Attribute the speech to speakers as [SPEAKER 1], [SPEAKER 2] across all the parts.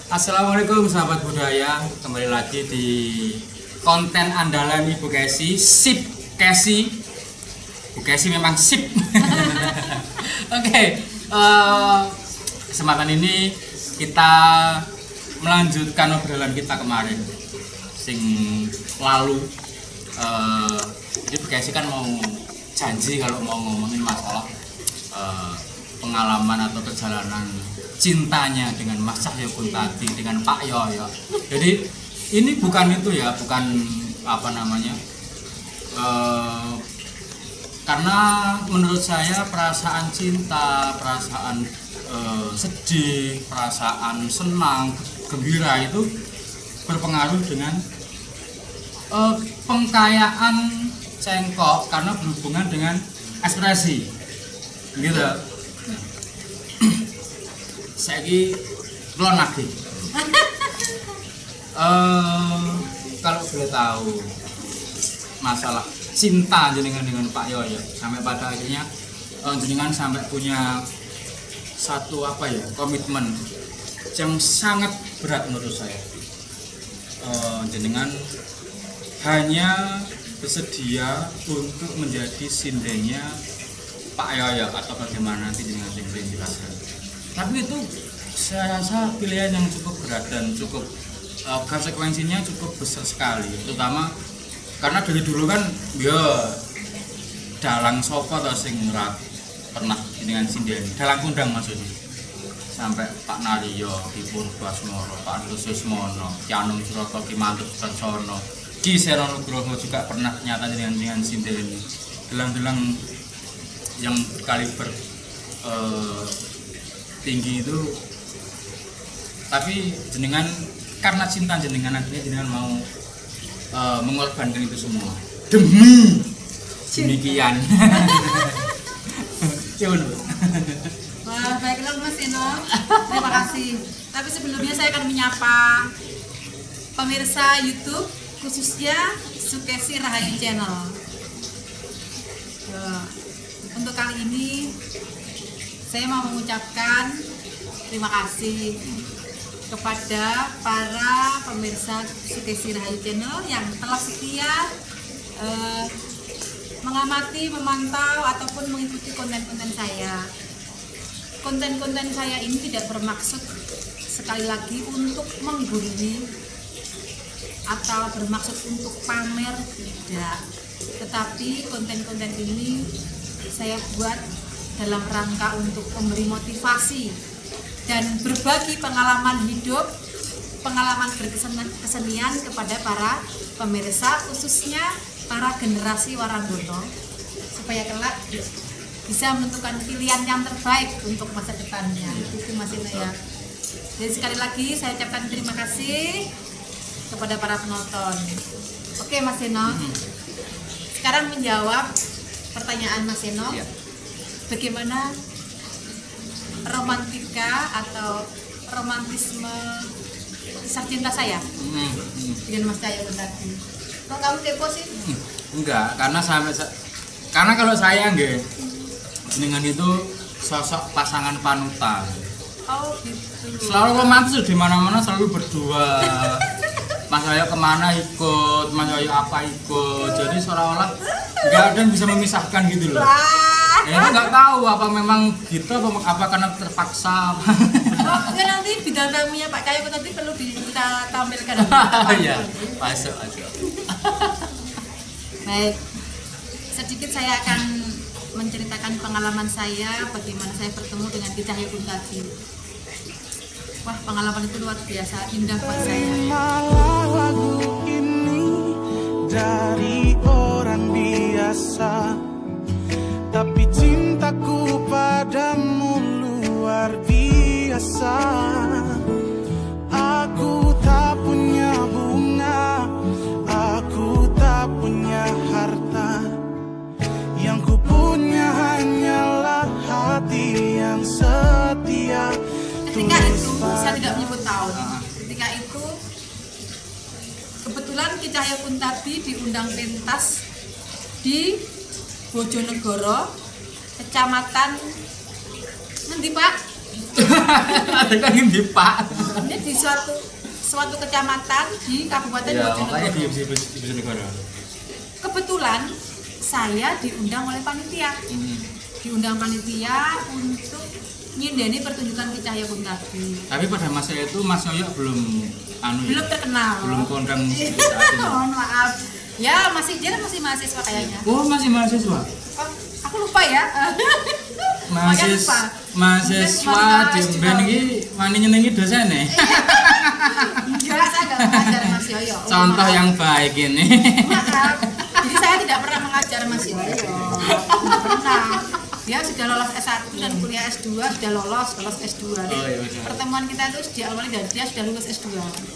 [SPEAKER 1] Assalamualaikum sahabat budaya, kembali lagi di konten andalan Ibu Kesi, Sip Kesi. Bu Kesi memang sip. Oke, kesempatan ini kita melanjutkan obrolan kita kemarin sing lalu. Jadi Bu Kesi kan mau janji kalau mau ngomongin masalah pengalaman atau perjalanan cintanya dengan Mas Cahyokuntadi, dengan Pak Yoyo. Jadi ini bukan itu ya, bukan apa namanya, karena menurut saya perasaan cinta, perasaan sedih, perasaan senang, gembira itu berpengaruh dengan pengkayaan cengkok karena berhubungan dengan ekspresi, gitu. Saiki belum lagi. Kalau boleh tahu masalah cinta jenengan dengan Pak Yoyo sampai pada akhirnya jenengan sampai punya satu komitmen yang sangat berat menurut saya. Jenengan hanya bersedia untuk menjadi sindengnya Pak Yoyo atau bagaimana nanti jenengan jelaskan. Tapi itu saya rasa pilihan yang cukup berat dan cukup konsekuensinya cukup besar sekali, terutama karena dari dulu kan ya dalang sopo atau sing pernah dengan sinden dalang kundang maksudnya, sampai Pak Naryo, Ki Purbasmoro, Pak Nususmono, Ki Anung Suroko, Ki Mantuk Sansono, Ki Seno Nugroho juga pernah nyata dengan sinden dalang-dalang yang kaliber tinggi itu. Tapi jenengan karena cinta jenengan akhirnya jenengan mau mengorbankan itu semua demi demikian.
[SPEAKER 2] Wah, baiklah Mas Eno, terima kasih. Tapi sebelumnya saya akan menyapa pemirsa YouTube khususnya Sukesi Rahayu Channel. Untuk kali ini saya mau mengucapkan terima kasih kepada para pemirsa Sukesi Rahayu Channel yang telah setia mengamati, memantau ataupun mengikuti konten-konten saya. Konten-konten saya ini tidak bermaksud sekali lagi untuk menggurui atau bermaksud untuk pamer, tidak. Tetapi konten-konten ini saya buat dalam rangka untuk memberi motivasi dan berbagi pengalaman hidup, pengalaman berkesenian kepada para pemirsa, khususnya para generasi Waranggono, supaya kelak bisa menentukan pilihan yang terbaik untuk masa depannya. Itu Mas Eno ya. Jadi sekali lagi saya ucapkan terima kasih kepada para penonton. Oke Mas Eno, sekarang menjawab pertanyaan Mas Eno. Bagaimana romantika atau romantisme kisah cinta saya dengan Mas Cahyokuntadi? Kok kamu kepo sih?
[SPEAKER 1] Enggak, karena kalau saya nggih jenengan itu sosok pasangan panutan.
[SPEAKER 2] Oh gitu.
[SPEAKER 1] Selalu romantis di mana-mana, selalu berdua. Mas Yoyo kemana ikut, Mas Yoyo apa ikut. Jadi seolah-olah nggak ada yang bisa memisahkan gitu loh. Ya, itu nggak tahu apa memang gitu apa karena terpaksa.
[SPEAKER 2] Oh, nanti bidang tamunya Pak Cahyokuntadi perlu kita tampilkan.
[SPEAKER 1] Iya, masuk.
[SPEAKER 2] Baik, sedikit saya akan menceritakan pengalaman saya, bagaimana saya bertemu dengan Ki Cahyokuntadi. Wah, pengalaman itu luar biasa indah buat saya.
[SPEAKER 3] Terimalah lagu ini dari orang biasa, tapi cintaku padamu luar biasa. Aku tak punya bunga, aku tak punya harta, yang ku punya hanyalah hati yang setia.
[SPEAKER 2] Ketika itu, saya tidak menyebut tahun. Ketika itu, kebetulan Ki Cahyokuntadi diundang pentas di Bojonegoro, kecamatan nanti Pak
[SPEAKER 1] Ada kan di Pak.
[SPEAKER 2] Ini di suatu kecamatan di Kabupaten
[SPEAKER 1] Ya, makanya di
[SPEAKER 2] Bojonegoro.
[SPEAKER 1] Bojonegoro.
[SPEAKER 2] Kebetulan saya diundang oleh panitia. Diundang panitia untuk nyindeni pertunjukan Ki Cahya Kuntadi.
[SPEAKER 1] Tapi pada masa itu Mas Yoyo belum
[SPEAKER 2] Belum terkenal.
[SPEAKER 1] belum kondang
[SPEAKER 2] Iya,
[SPEAKER 1] saat itu.
[SPEAKER 2] mohon maaf. Ya, dia masih mahasiswa kayaknya.
[SPEAKER 1] Oh, masih mahasiswa.
[SPEAKER 2] Oh, aku lupa ya. Makanya lupa.
[SPEAKER 1] Mahasiswa di band iki wani nyenengi dosene.
[SPEAKER 2] Enggak, saya enggak mengajar Mas Yoyo. Oh,
[SPEAKER 1] Contoh
[SPEAKER 2] maaf.
[SPEAKER 1] yang baik ini.
[SPEAKER 2] Maaf. Jadi saya tidak pernah mengajar Mas Yoyo. Tidak pernah. Dia sudah lolos S1 dan kuliah S2, sudah lolos S2. Jadi,
[SPEAKER 1] Oh, iya, benar.
[SPEAKER 2] pertemuan kita itu diawali dari dia sudah lulus S2.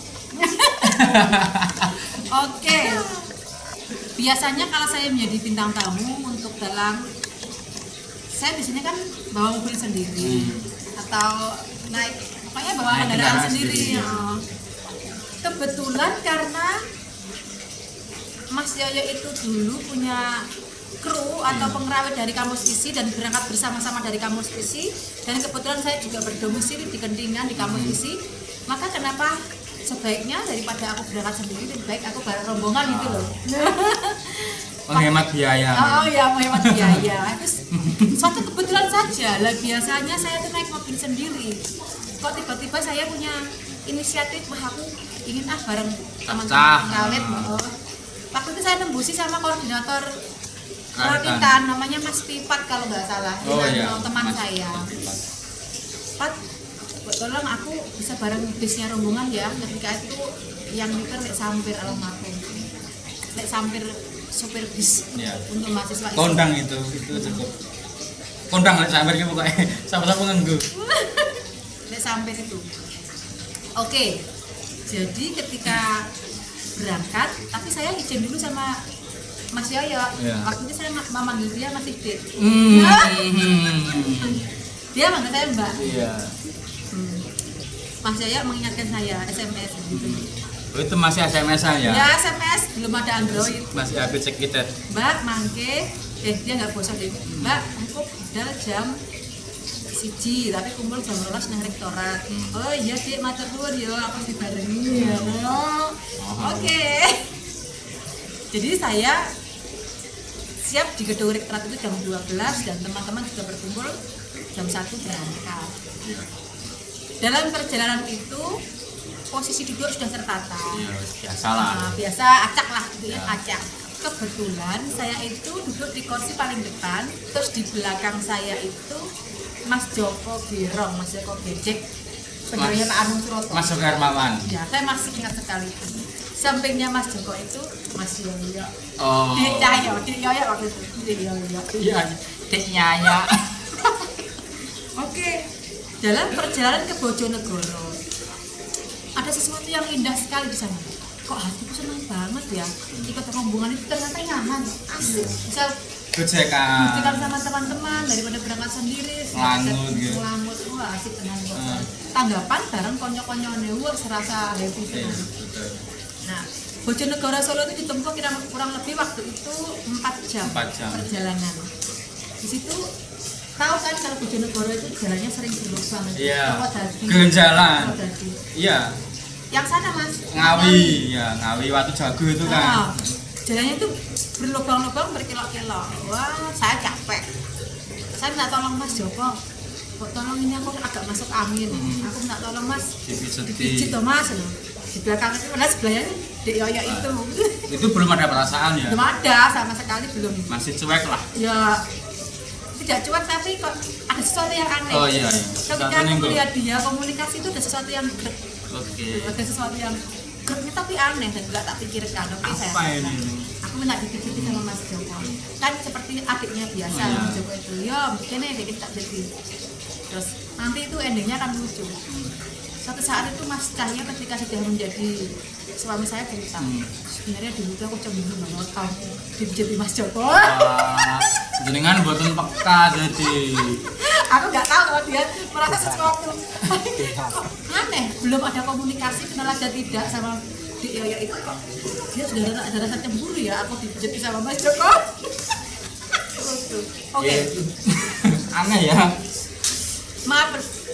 [SPEAKER 2] Oke. Biasanya kalau saya menjadi bintang tamu untuk dalam, saya biasanya kan bawa mobil sendiri atau naik, pokoknya bawa
[SPEAKER 1] Naik
[SPEAKER 2] kendaraan
[SPEAKER 1] kendaraan
[SPEAKER 2] sendiri.
[SPEAKER 1] sendiri.
[SPEAKER 2] Ya. Kebetulan karena Mas Yoyo itu dulu punya kru atau pengrawit dari Kamus Isi dan berangkat bersama-sama dari Kamus Isi, dan kebetulan saya juga berdomisili di Kendingan di Kamus Isi. Maka kenapa sebaiknya daripada aku berangkat sendiri, lebih baik aku bareng rombongan gitu loh.
[SPEAKER 1] Menghemat biaya.
[SPEAKER 2] Oh ya, menghemat biaya. Terus suatu kebetulan saja lah, biasanya saya tuh naik mobil sendiri. Kok tiba-tiba saya punya inisiatif, wah aku ingin bareng teman-teman pengrawit. Waktu itu saya nembusi sama koordinator Rakitan, namanya Mas Pipat kalau nggak salah, teman
[SPEAKER 1] Mas
[SPEAKER 2] saya.
[SPEAKER 1] Pipat.
[SPEAKER 2] Pat, tolong aku bisa bareng bisnya rombongan ya. Ketika itu yang mikir lek sampir almarhum, lek sampir supir bis untuk mahasiswa itu.
[SPEAKER 1] Kondang itu cukup. Kondang lek sampir ki pokoke sama-sama nganggo.
[SPEAKER 2] Lek sampir itu. Oke. Jadi ketika berangkat, tapi saya izin dulu sama Mas Yoyo. Waktu itu saya memanggil dia Mas Dik. Dia manggil saya Mbak.
[SPEAKER 1] Iya.
[SPEAKER 2] Mas Yoyo mengingatkan saya SMS gitu.
[SPEAKER 1] Oh, itu masih SMS-an ya?
[SPEAKER 2] Ya SMS, belum ada Android.
[SPEAKER 1] Masih HP cekitet.
[SPEAKER 2] Mbak mangke, dia nggak bosan deh. Mbak, aku udah jam 1 tapi kumpul jam 12 nang rektorat. Oh iya Dik, matur nuwun ya, aku dibarengi ya. Oke. Jadi saya siap di gedung rektorat itu jam 12 dan teman-teman sudah berkumpul jam 1 berangkat. Dalam perjalanan itu posisi duduk sudah tertata.
[SPEAKER 1] Iya, biasa lah.
[SPEAKER 2] Nah, biasa acak lah gitu ya, acak. Kebetulan saya itu duduk di kursi paling depan, terus di belakang saya itu Mas Joko Girong, Mas Joko Gejek, saudaranya Pak Anung Suroto.
[SPEAKER 1] Mas Joko Hermawan.
[SPEAKER 2] Ya, saya masih ingat sekali itu. Sampingnya Mas Joko itu Mas Yoyo.
[SPEAKER 1] Oh.
[SPEAKER 2] Dik Yoyo waktu itu. Dik Yoyo.
[SPEAKER 1] Iya, Dik Nyaya.
[SPEAKER 2] Oke. Dalam perjalanan ke Bojonegoro, ada sesuatu yang indah sekali di sana. Kok hatiku senang banget ya. Ikut rombongan itu ternyata nyaman, asik. Misal
[SPEAKER 1] Gojekan
[SPEAKER 2] sama teman-teman daripada berangkat sendiri,
[SPEAKER 1] Langut gitu.
[SPEAKER 2] Langut, wah asik tenang kok. Tanggapan bareng konyo-konyone wah serasa happy tenan. Nah, Bojonegoro Solo itu ditempuh kurang lebih waktu itu 4 jam. Perjalanan. Di situ tahu kan kalau Bojonegoro itu jalannya sering berlubang.
[SPEAKER 1] Iya.
[SPEAKER 2] Dadi.
[SPEAKER 1] Jalan. Iya.
[SPEAKER 2] Yang sana Mas.
[SPEAKER 1] Ngawi, ya Ngawi Watu Jago itu kan.
[SPEAKER 2] Jalannya itu berlubang-lubang berkilo-kilo. Wah, saya capek. Saya minta tolong Mas Joko. Kok tolong ini aku agak masuk angin. Aku minta tolong Mas. Dipijit toh Mas. Di belakang itu ada sebelahnya Dik Yoyo itu.
[SPEAKER 1] Itu belum ada perasaan ya?
[SPEAKER 2] Belum ada, sama sekali belum.
[SPEAKER 1] Masih cuek lah.
[SPEAKER 2] Ya tidak cuek tapi kok ada sesuatu yang aneh.
[SPEAKER 1] Oh iya.
[SPEAKER 2] Ketika aku melihat dia komunikasi itu ada sesuatu yang grek.
[SPEAKER 1] Oke.
[SPEAKER 2] Ada sesuatu yang greknya tapi aneh dan nggak tak pikirkan. Oke saya.
[SPEAKER 1] Apa ini?
[SPEAKER 2] Aku minta dipijiti sama Mas Joko. Kan seperti adiknya biasa Mas Joko itu. Yo, begini dikit tak jadi. Terus nanti itu endingnya akan lucu. Suatu saat itu Mas Cahya ketika sudah menjadi suami saya cerita, sebenarnya dulu tuh aku cemburu banget kamu dipijiti Mas Joko.
[SPEAKER 1] Jenengan buatan peka jadi.
[SPEAKER 2] Aku nggak tahu kalau dia merasa sesuatu. Aneh, belum ada komunikasi kenal aja tidak sama Dik Yoyo itu kok. Dia sudah ada rasa cemburu ya aku dipijiti sama Mas Joko. Oke.
[SPEAKER 1] Aneh ya.
[SPEAKER 2] Maaf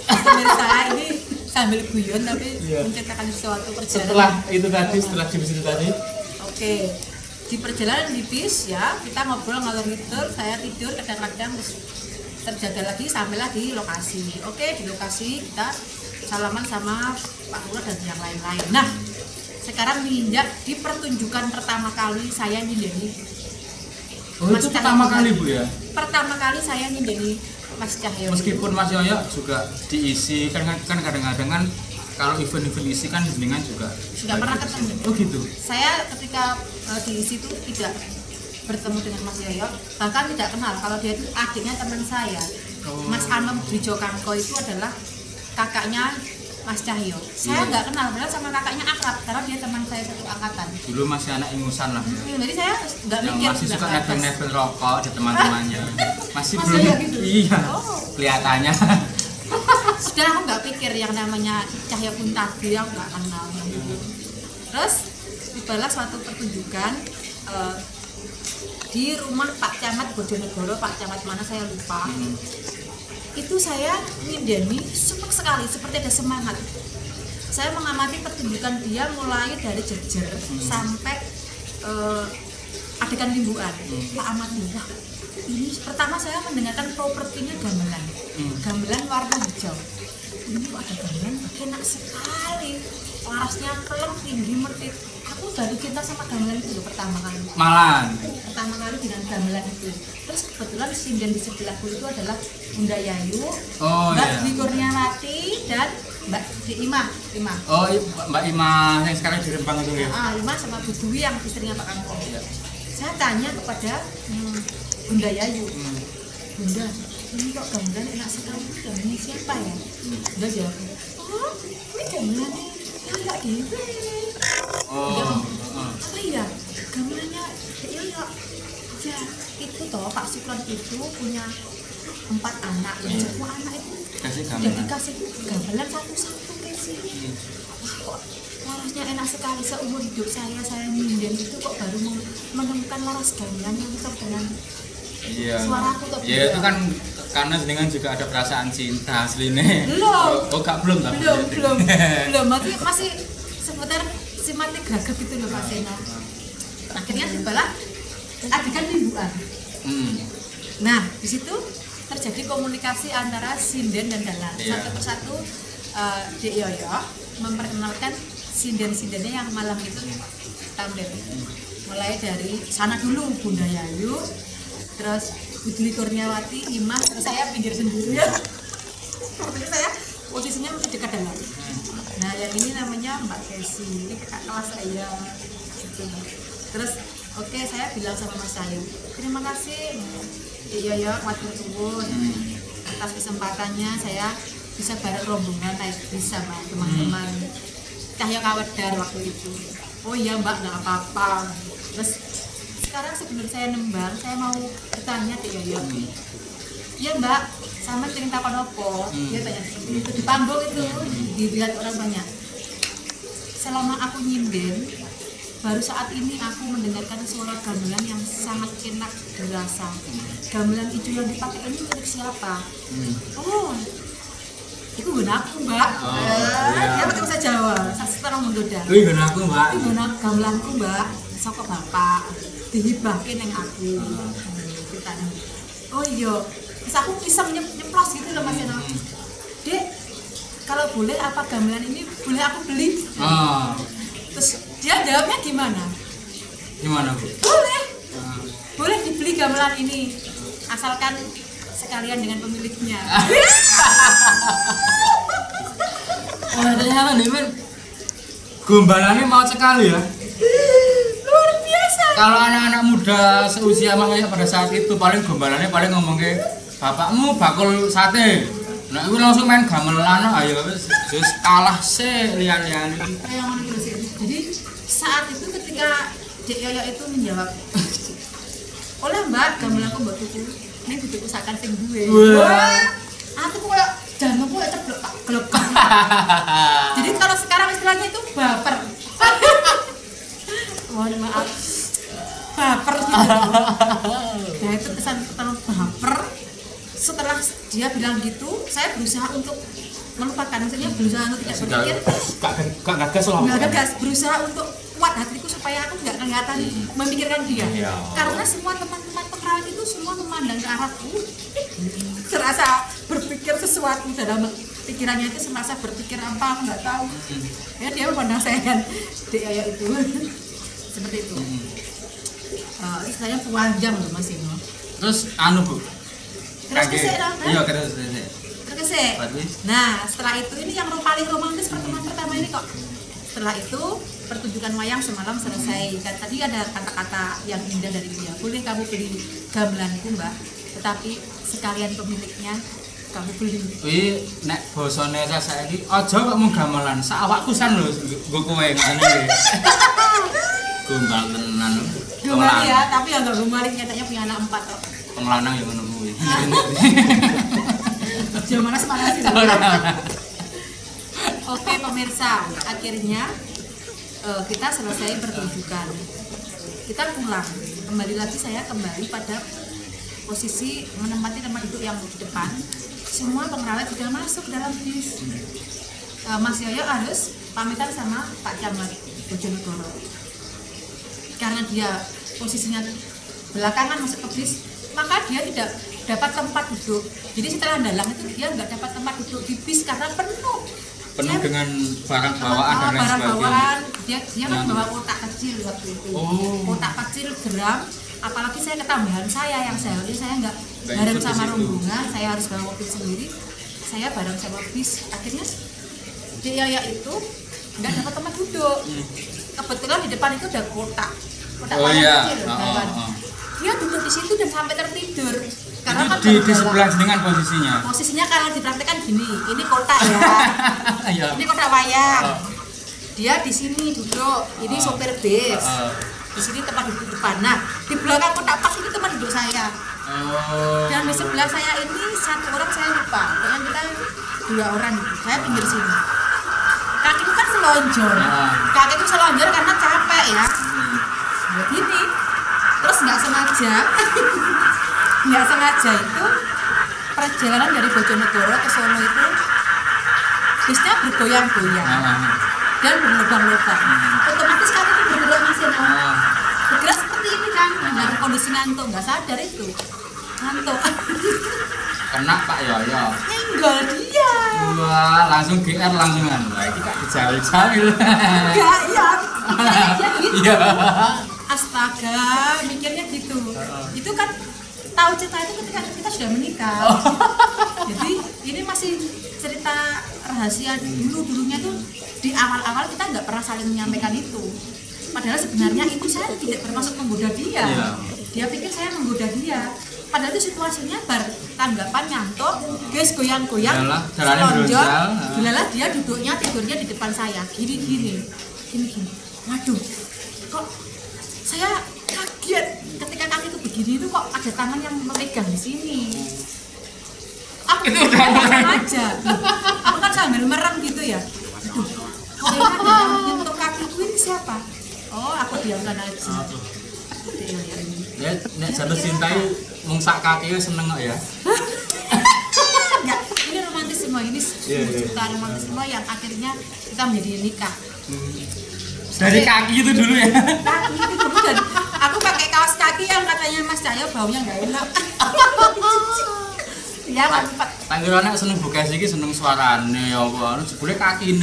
[SPEAKER 2] pemirsa ini sambil guyon tapi menceritakan suatu perjalanan.
[SPEAKER 1] Setelah di bis itu tadi.
[SPEAKER 2] Oke, di perjalanan di bis ya kita ngobrol ngalor ngidul, saya tidur kadang-kadang terus terjaga lagi sampai lagi lokasi. Oke, di lokasi kita salaman sama Pak Lurah dan yang lain-lain. Nah, sekarang menginjak di pertunjukan pertama kali saya nyindeni.
[SPEAKER 1] Oh, itu pertama kali Bu ya?
[SPEAKER 2] Pertama kali saya nyindeni Mas Cahyo.
[SPEAKER 1] Meskipun Mas Yoyo juga diisi kan kadang-kadang kan kalau event-event isi kan jenengan juga
[SPEAKER 2] sudah pernah ketemu.
[SPEAKER 1] Oh gitu.
[SPEAKER 2] Saya ketika diisi itu tidak bertemu dengan Mas Yoyo, bahkan tidak kenal kalau dia itu adiknya teman saya. Mas Anom Brijokangko itu adalah kakaknya Mas Cahyo. Saya nggak kenal, padahal sama kakaknya akrab karena dia teman saya satu angkatan.
[SPEAKER 1] Dulu masih anak ingusan lah.
[SPEAKER 2] Jadi saya nggak mikir.
[SPEAKER 1] Masih suka nebeng-nebeng rokok di teman-temannya. Masih belum.
[SPEAKER 2] Gitu?
[SPEAKER 1] Iya. Kelihatannya.
[SPEAKER 2] Sudah aku nggak pikir yang namanya Cahyo Puntadi, aku nggak kenal. Terus tibalah suatu pertunjukan di rumah Pak Camat Bojonegoro, Pak Camat mana saya lupa. Itu saya nyindeni sumpek sekali, seperti ada semangat. Saya mengamati pertunjukan dia mulai dari jejer sampai adegan limbuan. Pak amati, wah ini pertama saya mendengarkan propertinya gamelan, gamelan warna hijau. Ini kok ada gamelan, enak sekali, larasnya pelem tinggi mertit. Aku baru cinta sama gamelan itu pertama kali. Pertama kali dengan gamelan itu. Terus kebetulan sinden di sebelahku itu adalah Bunda Yayu, Mbak Dwi Kurniawati dan Mbak Imah.
[SPEAKER 1] Oh, Mbak Imah yang sekarang di Rempang itu ya?
[SPEAKER 2] Imah sama Bu Dwi yang istrinya Pak Kampo. Saya tanya kepada Bunda Yayu, Bunda, ini kok gamelan enak sekali, gamelan siapa ya? Bunda jawab, oh ini gamelannya Kak Dewi. Apa ya? Gamelannya ya itu toh Pak Sukron itu punya 4 anak, yang semua anak itu udah dikasih gamelan satu-satu kasih. Wah kok larasnya enak sekali, seumur hidup saya nyinden itu kok baru menemukan laras gamelan yang cocok dengan suaraku tuh.
[SPEAKER 1] Iya itu kan karena dengan juga ada perasaan cinta aslinya. Belum.
[SPEAKER 2] Masih seputar simati gagap itu loh Pak Sena. Akhirnya tibalah adegan limbuan. Nah di situ terjadi komunikasi antara sinden dan dalang. Satu persatu Dek Yoyo memperkenalkan sinden-sindennya yang malam itu tampil. Mulai dari sana dulu Bunda Yayu, terus Bu Dwi Kurniawati, Imah, terus saya pinggir sendiri ya. Sepertinya saya posisinya masih dekat dengan. Nah yang ini namanya Mbak Kesi, ini kakak kelas saya. Gitu. Terus oke, saya bilang sama Mas Cahyo, terima kasih ya matur suwun atas kesempatannya saya bisa bareng rombongan naik bis sama teman-teman Cahyo Kawedar waktu itu. Oh iya Mbak, nggak apa-apa. Terus sekarang sebelum saya nembang, saya mau bertanya ke Yoyo. Iya Mbak, sama cerita konopo. Dia tanya seperti itu di panggung itu dilihat orang banyak. Selama aku nyinden, baru saat ini aku mendengarkan suara gamelan yang sangat enak dirasa. Gamelan hijau yang dipakai ini milik siapa? Oh, itu benar aku Mbak. Dia pakai bahasa Jawa. Sekarang menggoda.
[SPEAKER 1] Itu benar aku Mbak.
[SPEAKER 2] Itu benar gamelanku Mbak. Soko bapak dihibahin yang aku. Oh iya. Terus aku bisa nyeplos gitu loh Mas Eno. Dek, kalau boleh apa gamelan ini boleh aku beli? Terus dia jawabnya gimana?
[SPEAKER 1] Gimana Bu?
[SPEAKER 2] Boleh dibeli gamelan ini asalkan sekalian dengan pemiliknya.
[SPEAKER 1] Ternyata nih gombalannya mau sekali ya.
[SPEAKER 2] Luar biasa.
[SPEAKER 1] Kalau anak-anak muda seusia makanya pada saat itu paling gombalannya paling ngomong ke bapakmu bakul sate. Nah itu langsung main gamelan ayo terus kalah sih lian-lian.
[SPEAKER 2] Jadi saat itu ketika Dek Yoyo itu menjawab, oleh Mbak gamelanku mbak tuku, ini butuh usahakan sing duwe. Aku kok jangan kok ceblok Pak gelek. Jadi kalau sekarang istilahnya itu baper. Mohon maaf. Baper gitu. Nah itu kesan pertama baper. Setelah dia bilang gitu, saya berusaha untuk melupakan, maksudnya berusaha untuk tidak berpikir,
[SPEAKER 1] gak gas lah.
[SPEAKER 2] nggak gas, berusaha untuk kuat hatiku supaya aku nggak kelihatan memikirkan dia.
[SPEAKER 1] Iya.
[SPEAKER 2] Karena semua teman-teman pemerawat itu semua memandang ke arahku, serasa berpikir sesuatu dalam pikirannya itu, semasa berpikir apa aku nggak tahu. Ya dia memandang saya kan, dia itu seperti itu. Istilahnya pewanjang loh Mas Ino.
[SPEAKER 1] Terus anu Bu.
[SPEAKER 2] Terus kesek dong, kan?
[SPEAKER 1] Iya, terus kesek.
[SPEAKER 2] Terkesek. Nah, setelah itu ini yang paling romantis pertemuan pertama ini kok. Setelah itu pertunjukan wayang semalam selesai. Dan tadi ada kata-kata yang indah dari dia. Boleh kamu beli gamelanku Mbak, tetapi sekalian pemiliknya kamu beli.
[SPEAKER 1] Kuwi nek basane saiki aja kok mung gamelan, sak awakku san lho nggo kowe ngene iki. Gombal tenan.
[SPEAKER 2] Gombal ya, tapi ya enggak gombal, nyatanya punya anak 4 kok.
[SPEAKER 1] Wong lanang ya ngono kuwi.
[SPEAKER 2] Gimana semangat sih? Oke pemirsa, akhirnya kita selesai pertunjukan. Kita pulang, kembali lagi saya kembali pada posisi menempati tempat duduk yang di depan. Semua pengrawat sudah masuk dalam bis. Mas Yoyo harus pamitan sama Pak Camat Bojonegoro. Karena dia posisinya belakangan masuk ke bis, maka dia tidak dapat tempat duduk. Jadi setelah dalang itu dia nggak dapat tempat duduk di bis karena penuh
[SPEAKER 1] Dengan barang bawaan dan lain
[SPEAKER 2] barang
[SPEAKER 1] sebagainya.
[SPEAKER 2] bawaan. Dia kan bawa kotak kecil waktu itu. Kotak kecil geram. Apalagi saya ketambahan saya yang seharusnya saya nggak bareng sama rombongan, saya harus bawa mobil sendiri. Saya bareng sama bis. Akhirnya dia itu nggak dapat tempat duduk. Kebetulan di depan itu ada kotak
[SPEAKER 1] Iya.
[SPEAKER 2] kecil. Dia duduk di situ dan sampai tertidur. Karena kan
[SPEAKER 1] di sebelah dengan
[SPEAKER 2] posisinya kalau dipraktekkan gini, ini kotak ya.
[SPEAKER 1] Iya.
[SPEAKER 2] Ini kotak wayang. Dia di sini duduk, ini sopir bis. Di sini tempat duduk depan. Nah, di belakang kotak pas itu tempat duduk saya. Dan di sebelah saya ini satu orang saya lupa. Pokoknya kita 2 orang gitu. Saya pinggir sini. Kakiku kan selonjor. Kakiku selonjor karena capek ya. Begini. Terus nggak sengaja itu perjalanan dari Bojonegoro ke Solo itu bisnya bergoyang-goyang dan berlubang-lubang. Otomatis kami itu bergerak mesin, bergerak seperti ini kan, dalam kondisi ngantuk, nggak sadar itu ngantuk.
[SPEAKER 1] Kena Pak Yoyo.
[SPEAKER 2] Nyenggol dia.
[SPEAKER 1] Wah, langsung GR langsungan. Wah, ini kak dijawil-jawil.
[SPEAKER 2] Enggak, ya. Mikirnya gitu.
[SPEAKER 1] Iya.
[SPEAKER 2] Astaga, mikirnya gitu. Itu kan tahu cerita itu ketika kita sudah menikah. Jadi ini masih cerita rahasia dulunya tuh, di awal-awal kita nggak pernah saling menyampaikan itu. Padahal sebenarnya itu saya tidak bermaksud menggoda dia. Dia pikir saya menggoda dia. Padahal itu situasinya tanggapan nyantok, guys goyang-goyang, selonjor, belalah dia tidurnya di depan saya, gini. Waduh, kok saya kaget ketika kaki itu begini itu kok ada tangan yang memegang di sini. Aku itu aja. Aku kan sambil merem gitu ya. Aduh, kok ini ada yang menyentuh kakiku, ini siapa? Oh, aku diamkan aja.
[SPEAKER 1] Ya, nek jatuh cinta mung sak kaki seneng kok ya.
[SPEAKER 2] Enggak, ini romantis semua, ini cerita romantis semua yang akhirnya kita menjadi nikah.
[SPEAKER 1] Dari kaki itu dulu ya.
[SPEAKER 2] Kaki itu dulu, dan aku pakai kaos kaki yang katanya Mas Cahyo baunya nggak enak. Ya, mantap.
[SPEAKER 1] Tanggirane seneng bokes iki seneng suarane ya apa, jebule kaki ini.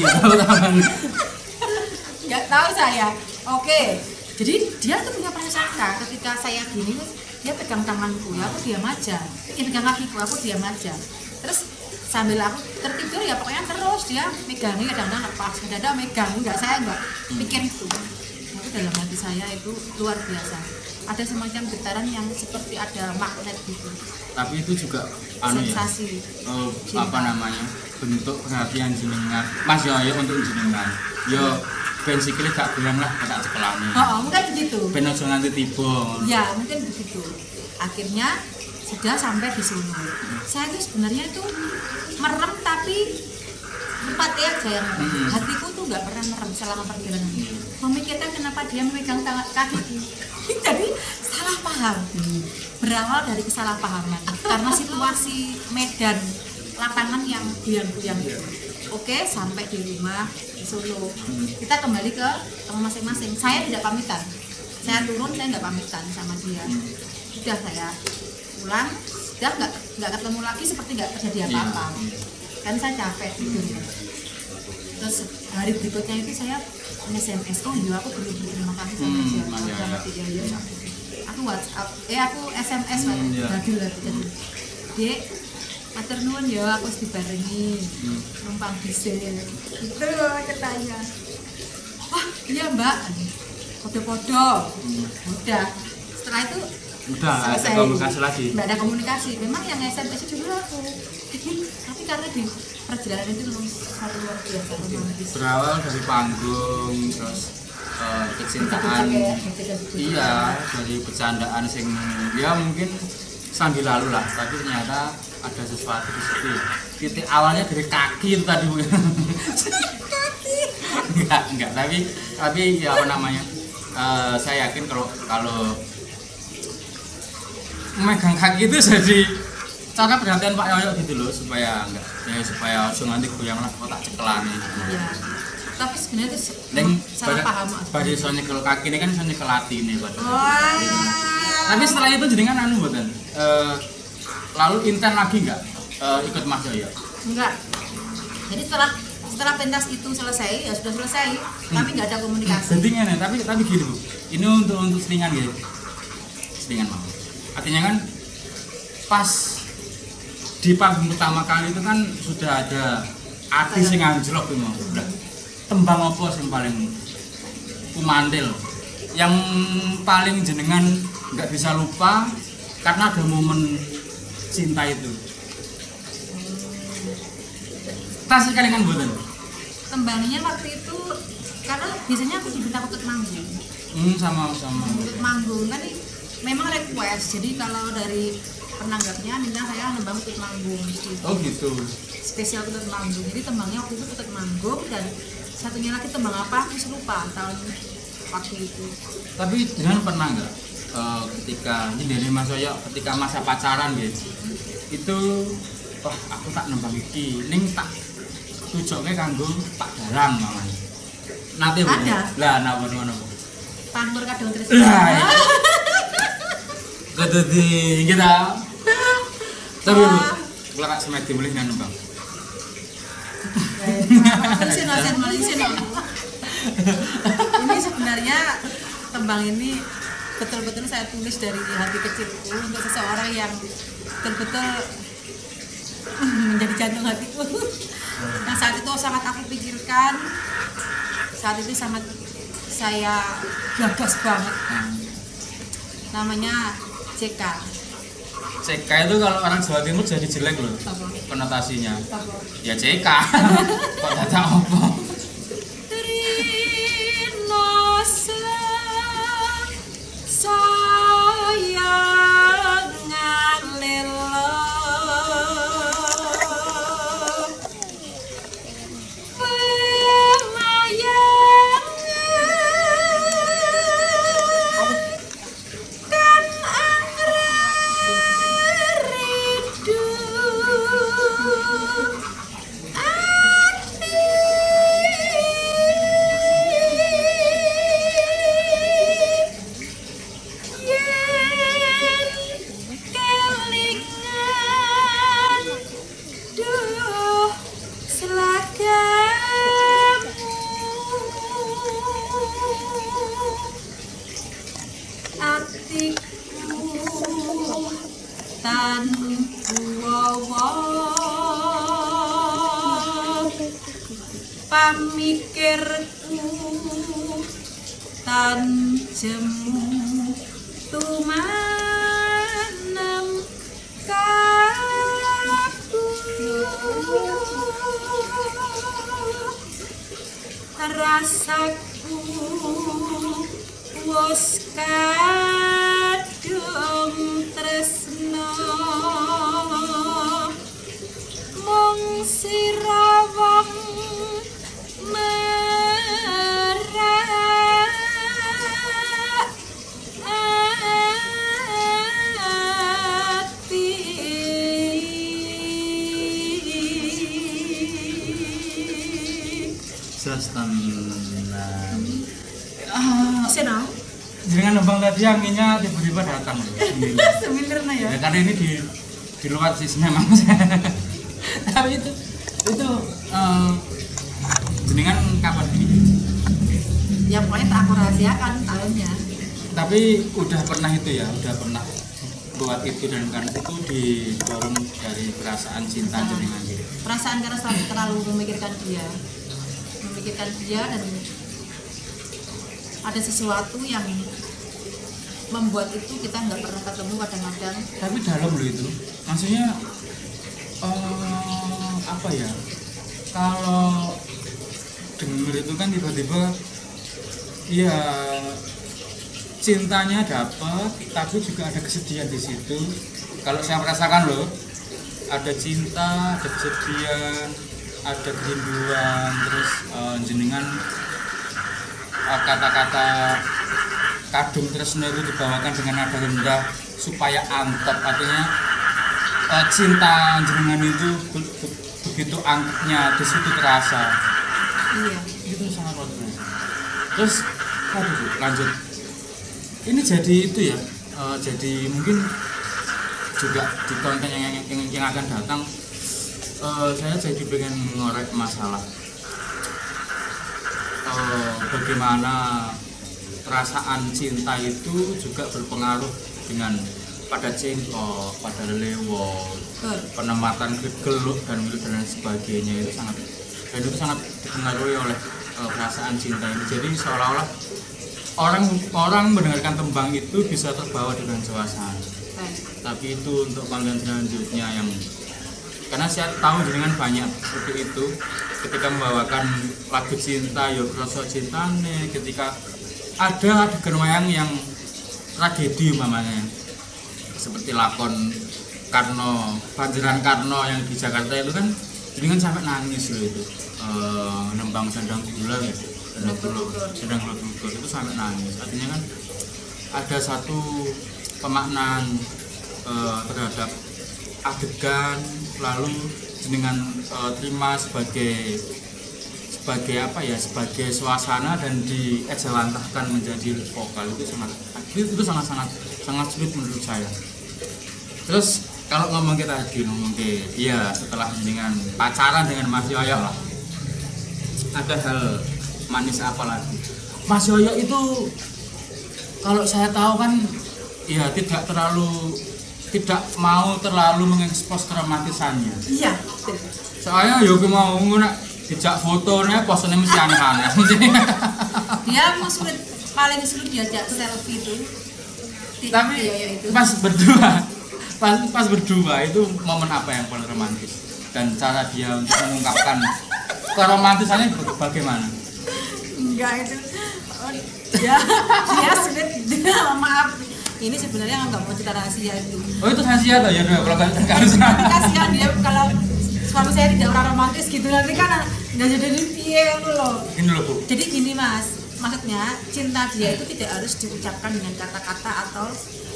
[SPEAKER 2] Nggak tahu saya. Oke. Jadi dia tuh punya prasangka ketika saya gini, dia pegang tanganku, ya aku diam aja. Dia pegang kakiku, aku diam aja. Terus sambil aku tertidur ya pokoknya terus dia megangin, kadang-kadang lepas, kadang-kadang megang, enggak, saya enggak pikir itu. Itu dalam hati saya itu luar biasa. Ada semacam getaran yang seperti ada magnet gitu.
[SPEAKER 1] Tapi itu juga
[SPEAKER 2] sensasi.
[SPEAKER 1] Apa namanya? Bentuk perhatian jenengan. Mas Yoyo untuk jenengan. Yo ben sikile gak bilang lah tak cekelane.
[SPEAKER 2] Mungkin begitu.
[SPEAKER 1] Ben aja nganti tiba.
[SPEAKER 2] Ya, mungkin begitu. Akhirnya sudah sampai di sini. Saya itu sebenarnya itu merem tapi empati aja yang hatiku tuh nggak pernah merem selama perjalanan ini. Memikirkan kenapa dia memegang tangan kakiku. Jadi salah paham. Berawal dari kesalahpahaman karena situasi Medan lapangan yang buyang-buyang. Oke, sampai di rumah di Solo. Kita kembali ke rumah masing-masing. Saya tidak pamitan. Saya turun, saya nggak pamitan sama dia. Sudah saya pulang, sudah nggak ketemu lagi seperti nggak terjadi apa-apa. Kan saya capek tidur. Terus hari berikutnya itu saya SMS, oh iya aku perlu berterima kasih sama dia. Aku WhatsApp, aku SMS badul lah gitu. Dek, matur nuwun ya aku wis dibarengi numpang bisel. Itu katanya. Wah, iya Mbak. Podo-podo. Udah. Setelah itu
[SPEAKER 1] udah ada komunikasi lagi.
[SPEAKER 2] Nggak ada komunikasi. Memang yang SMS itu juga aku. Tapi karena di perjalanan itu memang satu luar biasa romantis.
[SPEAKER 1] Berawal dari panggung, terus kecintaan. Iya, dari bercandaan sing ya mungkin sambil lalu lah, tapi ternyata ada sesuatu di situ. Titik awalnya dari kaki itu tadi mungkin. enggak, tapi ya apa namanya? Saya yakin kalau memegang kaki itu jadi cara perhatian Pak Yoyo gitu loh, supaya enggak ya supaya nanti goyang lah kok tak cekelan gitu.
[SPEAKER 2] Iya. Tapi sebenarnya itu salah paham.
[SPEAKER 1] Pada soalnya kalau kaki ini kan soalnya ke latih nih pada.
[SPEAKER 2] Wah.
[SPEAKER 1] Tapi setelah itu jadi kan anu mboten. Lalu intent lagi enggak ikut Mas Yoyo?
[SPEAKER 2] Enggak. Jadi setelah pentas itu selesai ya sudah selesai, tapi nggak ada komunikasi.
[SPEAKER 1] Jadi ngene, tapi gini Bu. Ini untuk selingan gitu. Selingan mau. Artinya kan pas di panggung pertama kali itu kan sudah ada ati sing anjlok itu mau. Tembang apa sing paling kumandel? Yang paling jenengan nggak bisa lupa karena ada momen cinta itu. Tas kalingan mboten.
[SPEAKER 2] Tembangnya waktu itu karena biasanya aku diminta untuk manggung.
[SPEAKER 1] Sama.
[SPEAKER 2] Untuk manggung kan memang request. Jadi kalau dari penanggapnya minta saya nembang untuk manggung.
[SPEAKER 1] Oh gitu.
[SPEAKER 2] Spesial untuk manggung. Jadi tembangnya waktu itu untuk manggung dan satunya lagi tembang apa aku lupa tahun waktu itu.
[SPEAKER 1] Tapi jangan pernah nggak ketika ini dari Mas Yoyo ketika masa pacaran gitu itu wah aku tak nembang iki ning tak tujuke kanggo Pak Darang malah. Nate
[SPEAKER 2] ada.
[SPEAKER 1] Lah napa ngono.
[SPEAKER 2] Pamur kadang terus.
[SPEAKER 1] Kata di kita. Tapi Bu, kula kak semedi mulih nembang.
[SPEAKER 2] Ini sebenarnya tembang ini betul-betul saya tulis dari hati kecilku untuk seseorang yang betul-betul menjadi jantung hatiku. Nah saat itu sangat aku pikirkan, saat itu sangat saya gagas banget. Namanya CK.
[SPEAKER 1] CK itu kalau orang Jawa Timur jadi jelek loh.
[SPEAKER 2] Apa?
[SPEAKER 1] Konotasinya.
[SPEAKER 2] Apa?
[SPEAKER 1] Ya CK. Kok datang apa?
[SPEAKER 2] Pamikirku tanjemu tumanem kaku rasaku wis kadung tresno mung sirawang Senang.
[SPEAKER 1] Dengan nembang tadi anginnya tiba-tiba datang.
[SPEAKER 2] Sebenarnya ya.
[SPEAKER 1] Ya karena ini di luar sih memang. Tapi itu jenengan kapan ini?
[SPEAKER 2] Ya pokoknya tak aku rahasiakan tahunnya.
[SPEAKER 1] Tapi udah pernah itu ya, udah pernah buat itu dan karena itu didorong dari perasaan cinta jenengan gitu.
[SPEAKER 2] Perasaan karena terlalu memikirkan dia dan ada sesuatu yang membuat itu kita nggak pernah ketemu kadang-kadang.
[SPEAKER 1] Tapi dalam loh itu, maksudnya apa ya? Kalau denger itu kan tiba-tiba, ya cintanya dapat, tapi juga ada kesedihan di situ. Kalau saya merasakan loh, ada cinta, ada kesedihan, ada kerinduan, terus jenengan kata-kata kadung tresno itu dibawakan dengan nada rendah supaya antep, artinya cinta jenengan itu begitu antepnya di situ terasa.
[SPEAKER 2] Iya.
[SPEAKER 1] Itu sangat luar biasa. Terus, aduh, lanjut. Ini jadi itu ya, jadi mungkin juga di konten yang akan datang, saya jadi pengen ngorek masalah bagaimana perasaan cinta itu juga berpengaruh dengan pada cengkok, pada lewo, penempatan geluk dan lain sebagainya itu sangat dipengaruhi oleh perasaan cinta ini. Jadi seolah-olah orang mendengarkan tembang itu bisa terbawa dengan suasana. Tapi itu untuk panggilan selanjutnya yang karena saya tahu dengan banyak seperti itu ketika membawakan lagu cinta yo kroso cintane, ketika ada adegan wayang yang tragedi umpamanya seperti lakon Karno, Panjeran Karno yang di Jakarta itu kan dengan sampai nangis loh itu, nembang sandang gula ya, sandang gula itu sampai nangis. Artinya kan ada satu pemaknaan terhadap adegan, lalu dengan terima sebagai apa ya, sebagai suasana dan diejalantahkan menjadi vokal itu sangat sulit menurut saya. Terus kalau ngomong kita iya setelah dengan pacaran dengan Mas Yoyo lah, ada hal manis apa lagi? Mas Yoyo itu kalau saya tahu kan ya tidak mau terlalu mengekspos keromantisannya.
[SPEAKER 2] Iya.
[SPEAKER 1] Soalnya Yogi mau dijak fotonya posenya mesti aneh-aneh.
[SPEAKER 2] Dia mau paling sulit diajak selfie itu.
[SPEAKER 1] Tapi
[SPEAKER 2] itu.
[SPEAKER 1] pas berdua itu momen apa yang paling romantis dan cara dia untuk mengungkapkan keromantisannya bagaimana?
[SPEAKER 2] Enggak itu. Dia sulit. Maaf. Ini sebenarnya nggak mau cerita rahasia itu. Oh itu rahasia tuh ya, kalau nggak harus. Kasihan dia kalau suami saya tidak orang romantis gitu, nanti kan nggak jadi piye loh.
[SPEAKER 1] Gini loh Bu.
[SPEAKER 2] Jadi gini Mas, maksudnya cinta dia itu tidak harus diucapkan dengan kata-kata atau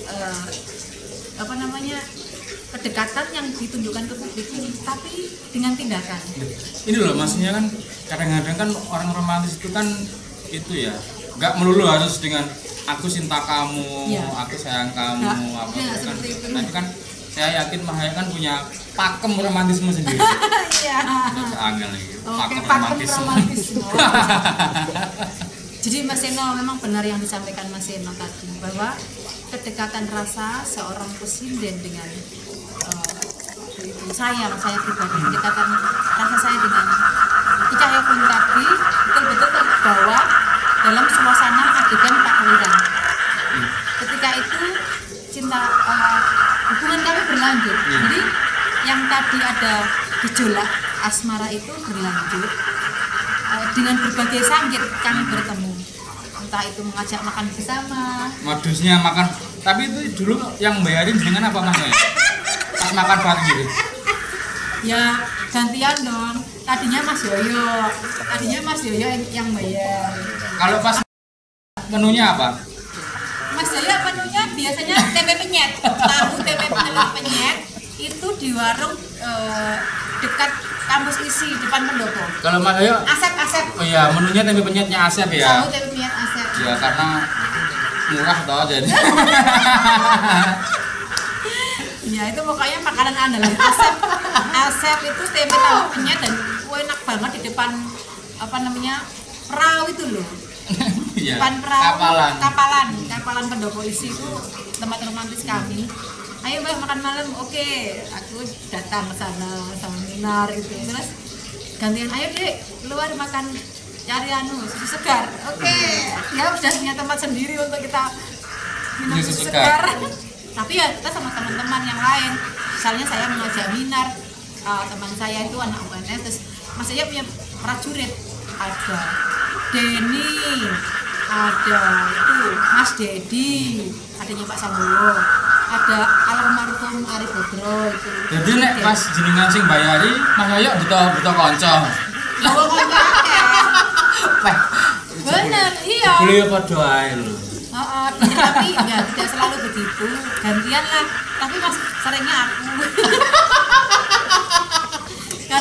[SPEAKER 2] kedekatan yang ditunjukkan ke publik ini, tapi dengan tindakan.
[SPEAKER 1] Ini loh maksudnya kan kadang-kadang kan orang romantis itu kan itu ya, nggak melulu harus dengan aku cinta kamu, ya. Aku sayang kamu, apa kan. Tapi kan saya yakin Mahaya kan punya pakem romantisme sendiri.
[SPEAKER 2] Iya.
[SPEAKER 1] Angel nih.
[SPEAKER 2] Pakem romantisme. Jadi Mas Seno memang benar yang disampaikan Mas Seno tadi, bahwa kedekatan rasa seorang pesinden dengan saya pribadi, kedekatan rasa saya dengan Ki Cahyapurnama tadi betul-betul terbawa dalam suasana adegan takliran. Ketika itu cinta hubungan kami berlanjut. Jadi yang tadi ada gejolak asmara itu berlanjut dengan berbagai sanggit kami bertemu. Entah itu mengajak makan bersama.
[SPEAKER 1] Modusnya makan, tapi itu dulu yang bayarin dengan apa Mas? Pas makan bareng gitu.
[SPEAKER 2] Ya gantian dong. Tadinya Mas Yoyo yang bayar.
[SPEAKER 1] Kalau pas menunya apa?
[SPEAKER 2] Mas Yoyo menunya biasanya tempe penyet, tahu tempe penyet itu di warung dekat kampus isi depan pendopo.
[SPEAKER 1] Kalau Mas Yoyo
[SPEAKER 2] Asep.
[SPEAKER 1] Oh iya, menunya tempe penyetnya Asep ya.
[SPEAKER 2] Tahu tempe penyet Asep.
[SPEAKER 1] Iya. Ya karena murah toh jadi.
[SPEAKER 2] Ya itu pokoknya makanan andalan Asep itu tempe tahu penyet dan enak banget di depan apa namanya perahu itu loh.
[SPEAKER 1] Iya.
[SPEAKER 2] Depan perahu
[SPEAKER 1] Kapalan
[SPEAKER 2] Pendopo Isi itu tempat romantis kami. Ayo Mbak makan malam, oke. Aku datang ke sana sama Minar gitu. Terus gantian ayo dek keluar makan cari susu segar. Oke. Dia udah punya tempat sendiri untuk kita minum susu segar. Tapi ya kita sama teman-teman yang lain. Misalnya saya mengajak Minar, teman saya itu anak UNS, terus Mas saya punya prajurit, ada Denny, ada itu Mas Dedi, adanya Pak Sambowo, ada almarhum Ari Bodro itu.
[SPEAKER 1] Jadi nek pas jenengan sing bayari, Mas Yoyo butuh kanca.
[SPEAKER 2] Bawa kanca akeh. Bener, iya.
[SPEAKER 1] Boleh padha ae lho.
[SPEAKER 2] Tapi ya tidak selalu begitu, gantian lah. Tapi mas seringnya aku. Karena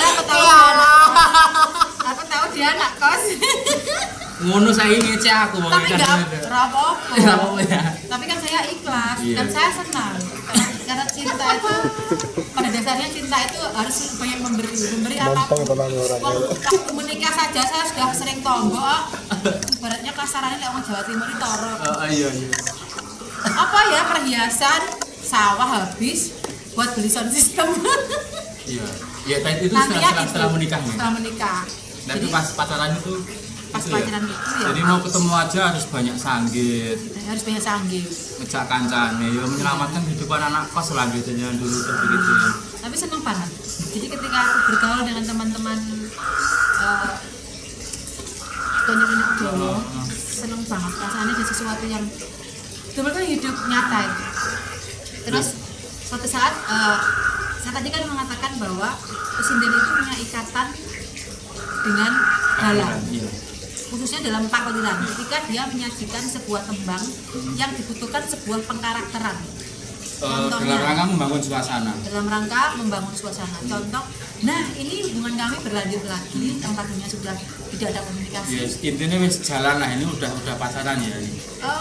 [SPEAKER 2] aku tahu dia anak kos.
[SPEAKER 1] Ngono saya ngece aku mau.
[SPEAKER 2] Tapi enggak apa-apa.
[SPEAKER 1] Ya.
[SPEAKER 2] Tapi kan saya ikhlas,
[SPEAKER 1] Iya.
[SPEAKER 2] dan saya senang. Karena cinta itu pada dasarnya cinta itu harus banyak memberi apapun. Waktu menikah saja saya sudah sering tombok. Ibaratnya kasarannya lek wong Jawa Timur itu toro.
[SPEAKER 1] Iya.
[SPEAKER 2] Apa ya perhiasan sawah habis buat beli sound system.
[SPEAKER 1] Iya. Ya tadi itu
[SPEAKER 2] Nanti ya
[SPEAKER 1] setelah menikah ya.
[SPEAKER 2] Setelah menikah.
[SPEAKER 1] Tapi
[SPEAKER 2] Jadi
[SPEAKER 1] pas pacaran itu
[SPEAKER 2] pas
[SPEAKER 1] itu
[SPEAKER 2] pacaran itu ya.
[SPEAKER 1] Jadi mau ketemu aja harus banyak sanggit,
[SPEAKER 2] Harus banyak sanggih.
[SPEAKER 1] ngejak kancane, ya menyelamatkan kehidupan anak kos lah gitu jangan dulu begitu.
[SPEAKER 2] Tapi seneng banget. Jadi ketika aku bergaul dengan teman-teman Tonyo Jowo, seneng banget. Rasanya jadi sesuatu yang betul-betul hidup nyata itu. Terus suatu saat saya tadi kan mengatakan bahwa Sinden itu punya ikatan dengan dalang,
[SPEAKER 1] Iya.
[SPEAKER 2] khususnya dalam pakliran. Ketika dia menyajikan sebuah tembang yang dibutuhkan sebuah pengkarakteran.
[SPEAKER 1] Dalam rangka membangun suasana.
[SPEAKER 2] Dalam rangka membangun suasana. Contoh, nah ini hubungan kami berlanjut lagi, yang tadinya sudah tidak ada komunikasi.
[SPEAKER 1] Yes, intinya wis jalan lah, ini udah pacaran ya ini.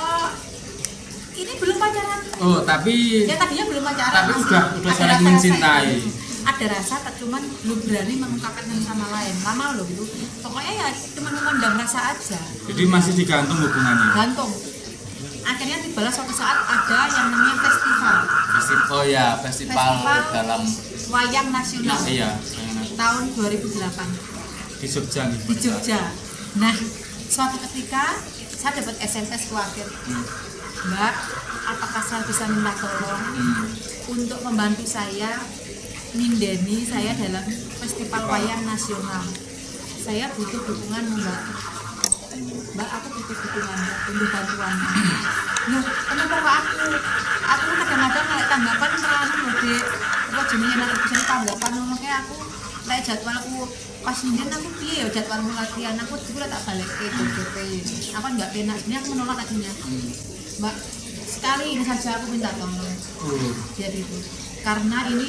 [SPEAKER 2] Ini belum pacaran.
[SPEAKER 1] Oh, tapi
[SPEAKER 2] Ya tadinya belum pacaran.
[SPEAKER 1] Tapi
[SPEAKER 2] masih
[SPEAKER 1] udah
[SPEAKER 2] ada
[SPEAKER 1] saling
[SPEAKER 2] rasa-rasa
[SPEAKER 1] mencintai.
[SPEAKER 2] itu. Ada rasa, cuman belum berani mengungkapkan satu sama lain. Lama loh gitu. Pokoknya ya cuma memendam rasa aja.
[SPEAKER 1] jadi masih digantung hubungannya.
[SPEAKER 2] Gantung. Akhirnya tibalah suatu saat ada yang namanya festival.
[SPEAKER 1] Oh ya, festival dalam
[SPEAKER 2] Wayang Nasional
[SPEAKER 1] iya,
[SPEAKER 2] tahun 2008
[SPEAKER 1] di Jogja nih.
[SPEAKER 2] di Jogja. Nah, suatu ketika saya dapat SMS khawatir, Mbak, apakah saya bisa minta tolong untuk membantu saya mindeni saya dalam festival wayang nasional. Saya butuh dukungan Mbak. Mbak, aku butuh dukungan, butuh bantuannya. Loh, kenapa kok aku? Aku kadang-kadang ngelek tanggapan terlalu gede. Kok jenenge nek bisa tanggapan ngono kayak aku lek jadwalku pas nyen aku piye ya jadwalmu latihan aku juga tak balekke DP. Aku enggak enak, ini aku menolak tadinya. Mbak, sekali ini saja aku minta tolong. Jadi itu. Karena ini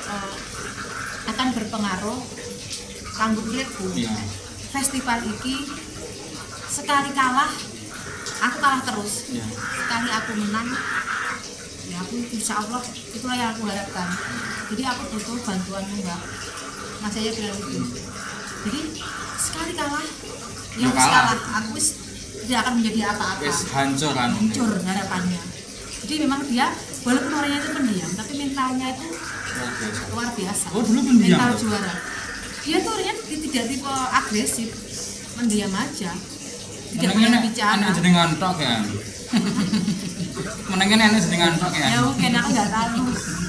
[SPEAKER 2] akan berpengaruh kanggo uripku.
[SPEAKER 1] Iya.
[SPEAKER 2] Festival iki sekali kalah aku kalah terus.
[SPEAKER 1] Iya.
[SPEAKER 2] Sekali aku menang ya aku insya Allah itulah yang aku harapkan. Jadi aku butuh bantuanmu Mbak. Mas saya bilang gitu. Jadi sekali kalah ya
[SPEAKER 1] Ya
[SPEAKER 2] wis
[SPEAKER 1] kalah.
[SPEAKER 2] kalah aku wis tidak akan menjadi apa-apa.
[SPEAKER 1] Wis hancur kan.
[SPEAKER 2] Hancur harapannya. Jadi memang dia walaupun orangnya itu pendiam tapi mentalnya itu luar biasa.
[SPEAKER 1] Oh, dulu pendiam.
[SPEAKER 2] Mental juara. Dia tuh orangnya tidak tipe agresif, mendiam aja. Tidak banyak bicara.
[SPEAKER 1] Enak jenengan tok ya. Menengene enak jenengan tok ya.
[SPEAKER 2] Ya mungkin aku nggak tahu.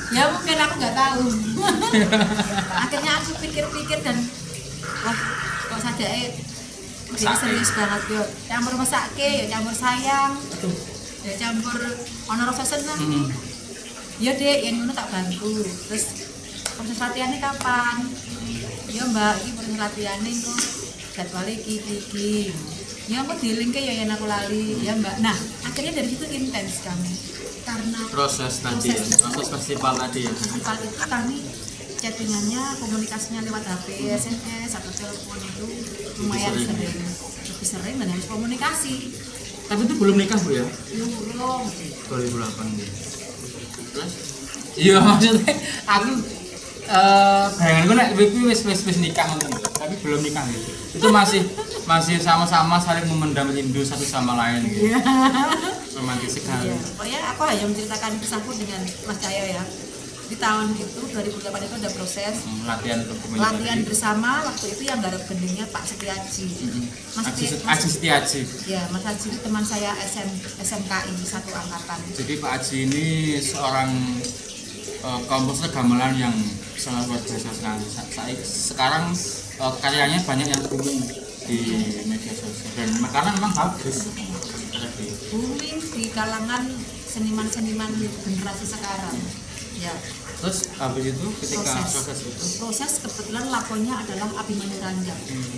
[SPEAKER 2] Akhirnya aku pikir-pikir dan wah kok saja dia serius banget yo. Campur mesake, ya campur sayang, ya campur ono rasa seneng. Ya dek, yang ngono tak bantu. Terus proses latihannya kapan? Ya Mbak, ini proses latihannya kok jadwalnya iki. Ya aku di-link ya yang aku lali, ya Mbak. Nah, akhirnya dari situ intens kami. Karena
[SPEAKER 1] Proses festival tadi ya.
[SPEAKER 2] festival itu kami chattingannya, komunikasinya lewat HP, SMS atau telepon itu lumayan sering. Lebih sering dan harus komunikasi.
[SPEAKER 1] Tapi itu belum nikah Bu ya?
[SPEAKER 2] Belum.
[SPEAKER 1] 2008 gitu. Terus? Iya maksudnya aku bayanganku nek wis nikah ngono tapi belum nikah gitu. Itu masih sama-sama saling memendam rindu satu sama lain gitu. Romantis sekali.
[SPEAKER 2] Iya. Pokoknya aku hanya menceritakan kisahku dengan Mas Cahyo ya. Di tahun itu 2008 itu ada proses latihan bersama. Waktu itu yang garap gendingnya Pak Setiaji.
[SPEAKER 1] Aji Setiaji.
[SPEAKER 2] Ya, Mas Aji itu teman saya SMKI satu angkatan.
[SPEAKER 1] Jadi Pak Aji ini seorang komposer gamelan yang sangat luar biasa sekali. Sekarang karyanya banyak yang booming di media sosial dan karena memang bagus.
[SPEAKER 2] Booming di kalangan seniman-seniman generasi sekarang. Ya.
[SPEAKER 1] Terus habis itu ketika
[SPEAKER 2] proses kebetulan lakonnya adalah Abimanyu Ranjang.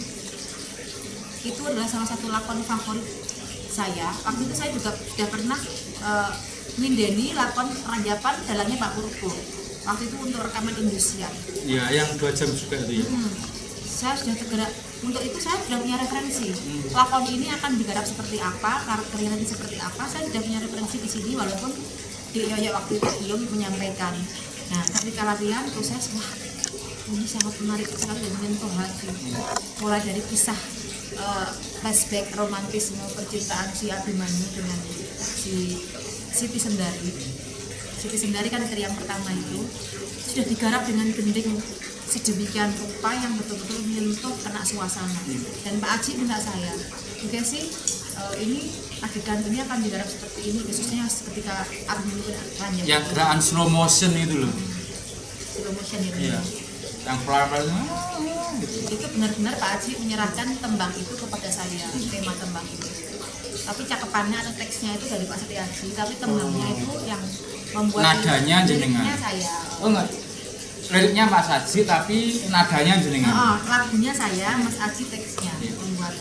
[SPEAKER 2] Itu adalah salah satu lakon favorit saya. Waktu itu saya juga sudah pernah mindeni lakon Ranjapan dalangnya Pak Purbo. Waktu itu untuk rekaman industrial.
[SPEAKER 1] Ya, yang 2 jam juga itu ya.
[SPEAKER 2] Saya sudah tergerak. Untuk itu saya sudah punya referensi. Lakon ini akan digarap seperti apa, karakternya nanti seperti apa. Saya sudah punya referensi di sini walaupun di Yoyo waktu itu belum menyampaikan. Nah, ketika latihan proses, wah ini sangat menarik sekali dan menyentuh hati. Mulai dari kisah flashback romantisme percintaan si Abimanyu dengan si Siti Sendari. Siti Sendari kan seri yang pertama itu sudah digarap dengan gending sedemikian rupa yang betul-betul menyentuh kena suasana. Dan Pak Aji minta saya, oke sih ini adegan ini akan digarap seperti ini, khususnya ketika Abimanyu Ranjang.
[SPEAKER 1] Yang gerakan slow motion itu loh.
[SPEAKER 2] Slow motion itu.
[SPEAKER 1] Iya. Yang pelan-pelan gitu.
[SPEAKER 2] Itu benar-benar Pak Aji menyerahkan tembang itu kepada saya, tema tembang itu. Tapi cakepannya atau teksnya itu dari Pak Setiaji, tapi tembangnya itu yang membuat
[SPEAKER 1] nadanya jenengan.
[SPEAKER 2] Saya.
[SPEAKER 1] Oh enggak. Liriknya Mas Aji tapi nadanya jenengan.
[SPEAKER 2] Lagunya saya, Mas Aji teksnya membuat.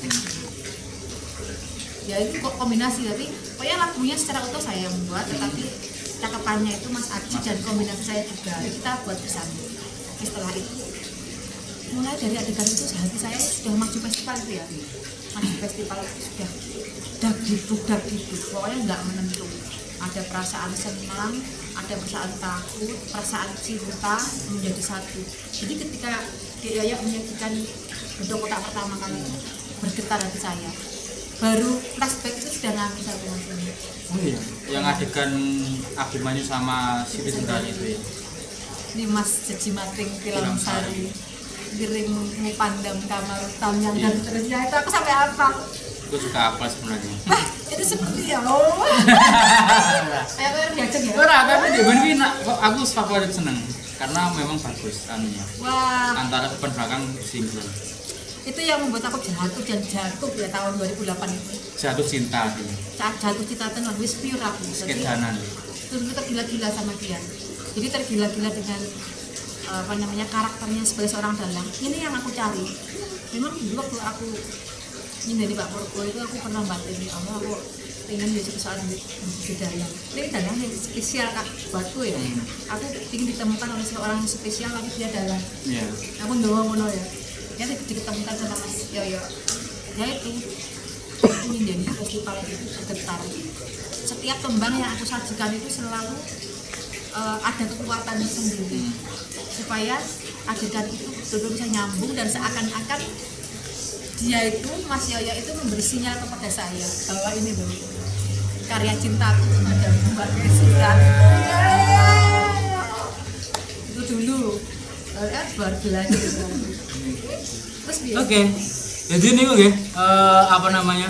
[SPEAKER 2] Ya itu kok kombinasi, tapi pokoknya lagunya secara utuh saya yang membuat, tetapi cakepannya itu Mas Aji dan kombinasi saya juga kita buat bersama. Setelah itu mulai dari adegan itu hati saya sudah maju festival itu ya, maju festival sudah dagdikduk pokoknya nggak menentu. Ada perasaan senang, ada perasaan takut, perasaan cinta menjadi satu. Jadi ketika Yoyo menyajikan bentuk kotak pertama kali bergetar hati saya. Baru flashback itu sudah nangis aku langsung.
[SPEAKER 1] Oh iya, yang adegan Abimanyu sama Siti Sendari itu ya.
[SPEAKER 2] Ini Mas Jeji Mating Film Sari, Dirimu Pandang Kamar Tamyang dan seterusnya itu aku sampai apa?
[SPEAKER 1] Aku suka apa sebenarnya?
[SPEAKER 2] Itu seperti ya. Kayak diajak ya.
[SPEAKER 1] Ora, tapi di bener kok aku favorit seneng karena memang bagus anunya.
[SPEAKER 2] Wah.
[SPEAKER 1] Antara depan belakang sinkron.
[SPEAKER 2] Itu yang membuat aku jatuh ya tahun 2008 itu.
[SPEAKER 1] Jatuh cinta sih.
[SPEAKER 2] Jatuh cinta itu lagu pure aku.
[SPEAKER 1] Skedanan.
[SPEAKER 2] Terus kita gila-gila sama dia. Jadi tergila-gila dengan karakternya sebagai seorang dalang. Ini yang aku cari. Memang dulu waktu aku dari Pak Purbo itu aku pernah batin ya Allah, aku ingin jadi seorang dalang. Ini dalang yang spesial kak buatku ya. Aku ingin ditemukan oleh seorang yang spesial tapi dia dalang.
[SPEAKER 1] Iya.
[SPEAKER 2] Aku ngono ya. Ya diketemukan sama Mas Yoyo. Ya itu ingin jadi festival itu bergetar. Setiap tembang yang aku sajikan itu selalu ada kekuatan sendiri supaya adegan itu betul-betul bisa nyambung dan seakan-akan dia itu Mas Yoyo itu memberi sinyal kepada saya bahwa ini loh karya cintaku ada Mbak Kesian itu dulu baru belajar terus
[SPEAKER 1] Oke. Jadi ini apa namanya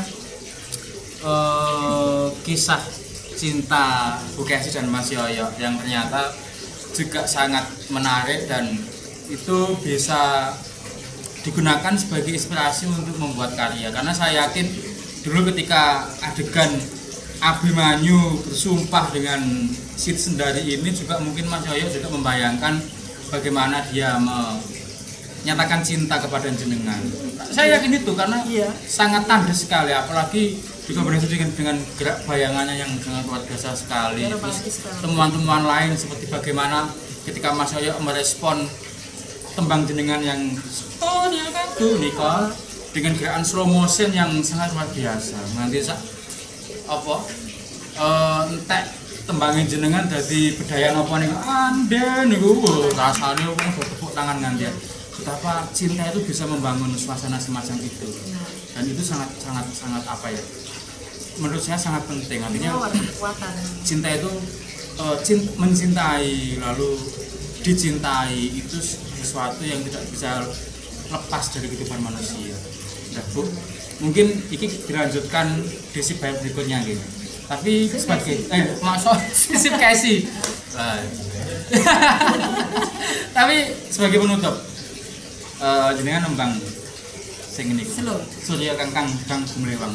[SPEAKER 1] kisah cinta Bu Kesi dan Mas Yoyo yang ternyata juga sangat menarik dan itu bisa digunakan sebagai inspirasi untuk membuat karya karena saya yakin dulu ketika adegan Abimanyu bersumpah dengan Siti Sendari ini juga mungkin Mas Yoyo juga membayangkan bagaimana dia menyatakan cinta kepada jenengan. Saya yakin itu karena sangat tandas sekali apalagi dikombinasi dengan gerak bayangannya yang sangat luar biasa sekali. Terus temuan-temuan lain seperti bagaimana ketika Mas Yoyo merespon tembang jenengan yang sepenuhnya kan tuh Nicole dengan gerakan slow motion yang sangat luar biasa. Nanti apa entek tembangin jenengan dadi bedayan apa niku anden niku rasane wong tepuk tangan nganti betapa cinta itu bisa membangun suasana semacam itu dan itu sangat apa ya menurut saya sangat penting artinya cinta itu mencintai lalu dicintai itu sesuatu yang tidak bisa lepas dari kehidupan manusia. Nah, Bu, mungkin ini dilanjutkan di sip berikutnya gitu. Tapi sebagai masuk sip Casey. Tapi sebagai penutup jenengan nembang sing ini. Surya Kangkang Kang Gumlewang.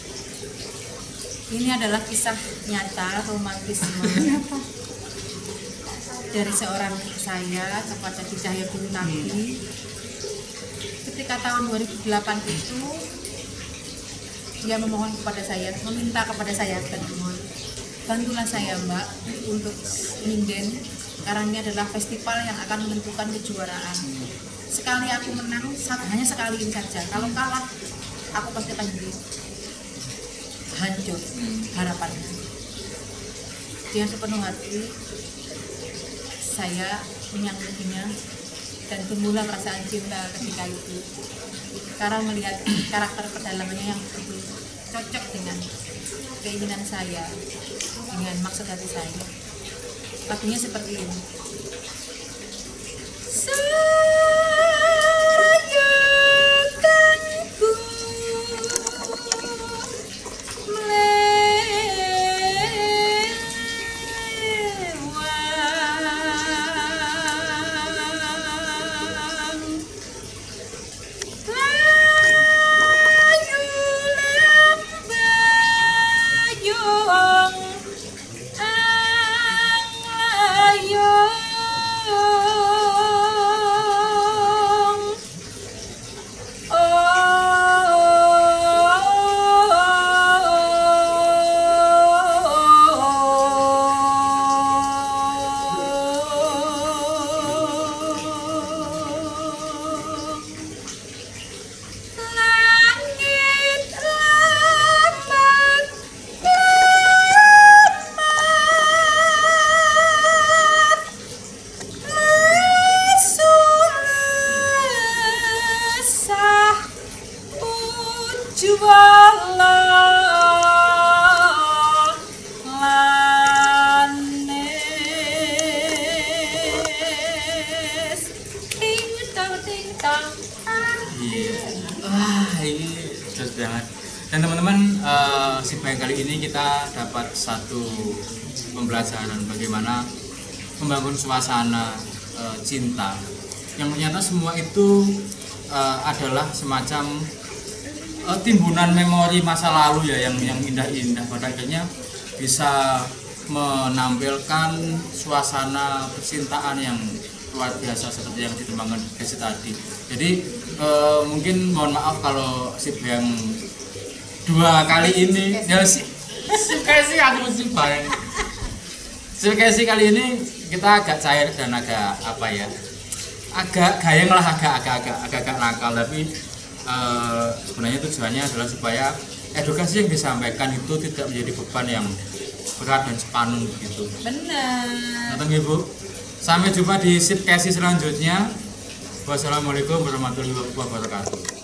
[SPEAKER 2] Ini adalah kisah nyata romantisme dari seorang saya kepada Ki Cahyo Bintanggi. Ketika tahun 2008 itu dia memohon kepada saya, meminta kepada saya dan memohon, bantulah saya Mbak untuk nyinden karena ini adalah festival yang akan menentukan kejuaraan. Sekali aku menang, hanya sekali ini saja. Kalau kalah, aku pasti akan jadi hancur harapannya. Dengan sepenuh hati saya menyambutinya dan tumbuhlah perasaan cinta ketika itu karena melihat karakter pedalamannya yang begitu cocok dengan keinginan saya, dengan maksud hati saya. Lagunya seperti ini.
[SPEAKER 1] Dan teman-teman, sebagai kali ini kita dapat satu pembelajaran bagaimana membangun suasana cinta yang ternyata semua itu adalah semacam timbunan memori masa lalu ya yang indah-indah, pada akhirnya bisa menampilkan suasana percintaan yang luar biasa seperti yang ditembangkan Casey tadi. Jadi mungkin mohon maaf kalau sip yang dua kali ini ya sip Casey aku sih bareng. Sip Casey kali ini kita agak cair dan agak apa ya, agak gayeng lah, agak nakal, tapi sebenarnya tujuannya adalah supaya edukasi yang disampaikan itu tidak menjadi beban yang berat dan sepanung begitu.
[SPEAKER 2] Benar.
[SPEAKER 1] Nonton Ibu. Sampai jumpa di sip Casey selanjutnya. Wassalamualaikum warahmatullahi wabarakatuh.